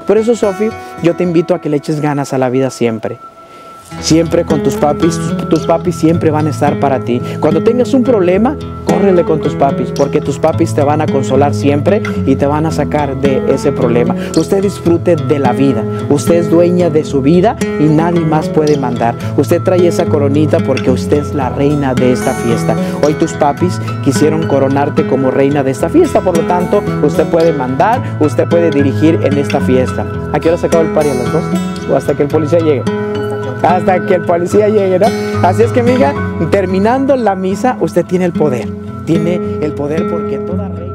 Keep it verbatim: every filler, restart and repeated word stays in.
Por eso, Sofi, yo te invito a que le eches ganas a la vida siempre. Siempre con tus papis, tus, tus papis siempre van a estar para ti. Cuando tengas un problema, córrele con tus papis, porque tus papis te van a consolar siempre y te van a sacar de ese problema. Usted disfrute de la vida, usted es dueña de su vida y nadie más puede mandar. Usted trae esa coronita porque usted es la reina de esta fiesta. Hoy tus papis quisieron coronarte como reina de esta fiesta, por lo tanto, usted puede mandar, usted puede dirigir en esta fiesta. ¿A qué hora se acaba el party? ¿A las dos? ¿O hasta que el policía llegue? Hasta que el policía llegue, ¿no? Así es que, amiga, terminando la misa, usted tiene el poder. Tiene el poder porque toda reina...